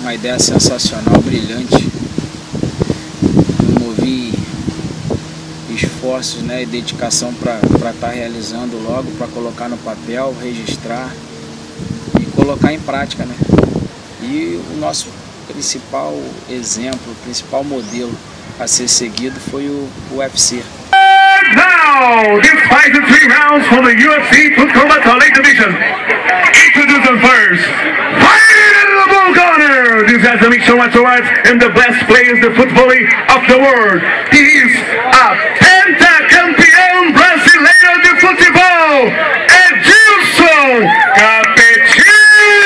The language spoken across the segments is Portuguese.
uma ideia sensacional, brilhante. Eu movi esforços, né, e dedicação para estar realizando logo, para colocar no papel, registrar e colocar em prática, né? E o nosso principal exemplo, o principal modelo a ser seguido foi o UFC. Now, this fight in 3 rounds for the UFC Foot Combat Light Division. Introduce first. Fighting in the bull corner. This has the mixture martial arts and the best players the football of the world. He is a pentacampeão brasileiro de futebol. Edilson Capetinha.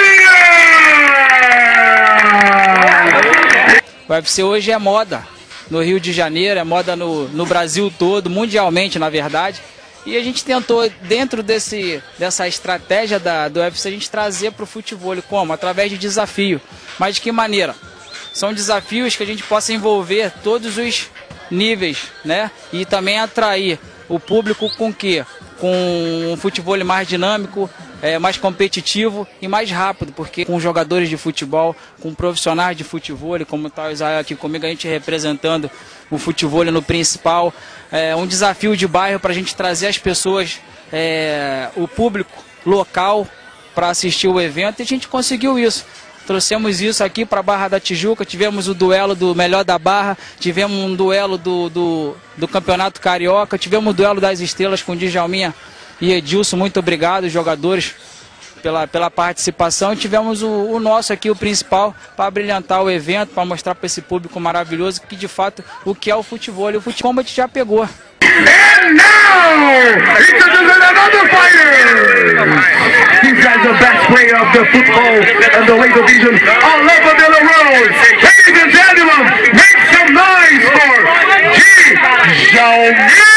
O UFC hoje é moda no Rio de Janeiro, é moda no Brasil todo, mundialmente na verdade. E a gente tentou, dentro dessa estratégia do UFC, a gente trazer para o futebol, como? Através de desafio. Mas de que maneira? São desafios que a gente possa envolver todos os níveis, né? E também atrair o público com o quê? Com um futebol mais dinâmico, mais competitivo e mais rápido, porque com jogadores de futebol, com profissionais de futebol, como está o Israel aqui comigo, a gente representando o futebol no principal, um desafio de bairro para a gente trazer as pessoas, o público local para assistir o evento, e a gente conseguiu isso. Trouxemos isso aqui para a Barra da Tijuca, tivemos o duelo do melhor da Barra, tivemos um duelo do Campeonato Carioca, tivemos o duelo das estrelas com Djalminha e Edilson. Muito obrigado, jogadores, pela participação. E tivemos o nosso aqui, o principal, para brilhantar o evento, para mostrar para esse público maravilhoso que, de fato, o que é o futebol. E o Foot Combat já pegou. And now, introducing another fighter. These guys are the best player of the football and the weight division all over the world. Ladies and gentlemen, make some noise for Djalminha.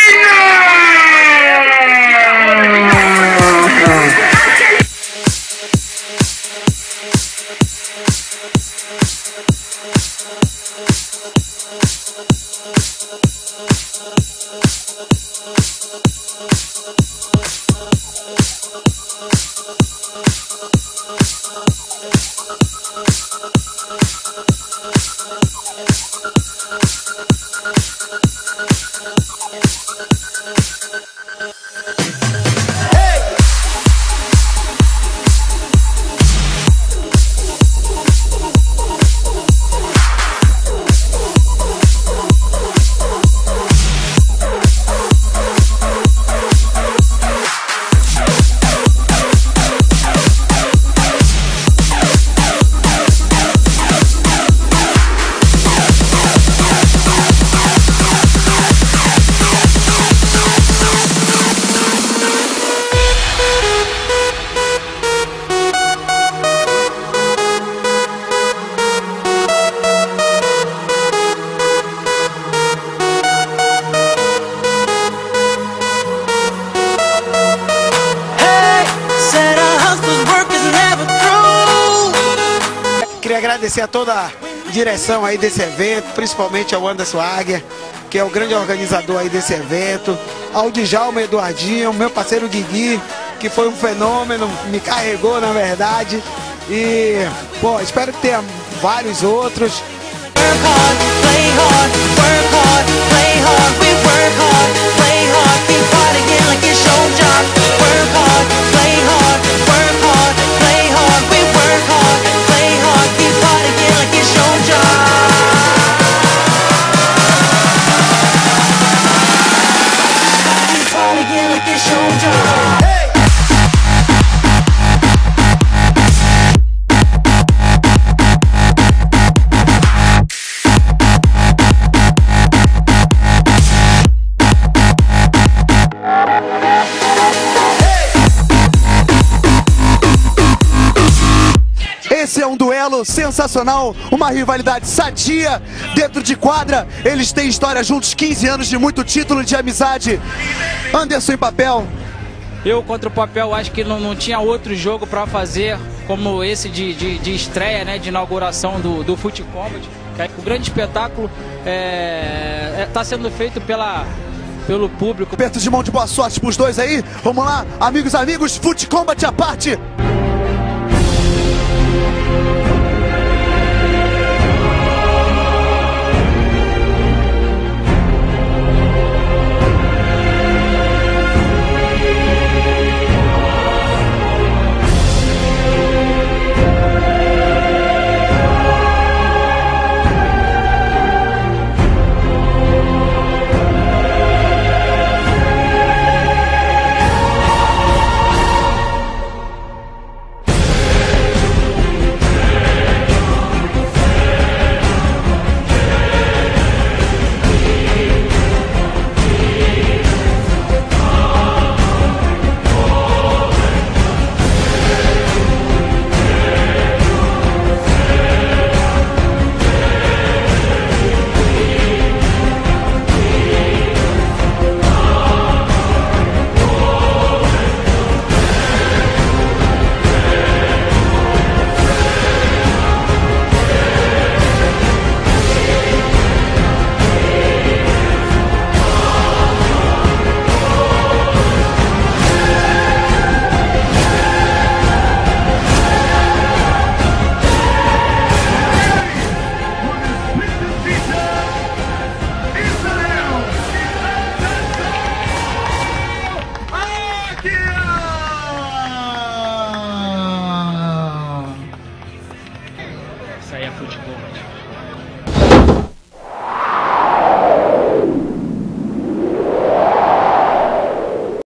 Queria agradecer a toda a direção aí desse evento, principalmente ao Anderson Águia, que é o grande organizador aí desse evento, ao Djalma Eduardinho, meu parceiro Guigui, que foi um fenômeno, me carregou na verdade, e pô, espero que tenha vários outros. Esse é um duelo sensacional, uma rivalidade sadia dentro de quadra. Eles têm história juntos, 15 anos de muito título de amizade. Anderson e Papel. Eu contra o Papel acho que não tinha outro jogo para fazer como esse de estreia, né, de inauguração do Foot Combat. O grande espetáculo está sendo feito pelo público. Aperto de mão de boa sorte para os dois aí. Vamos lá, amigos, Foot Combat à parte.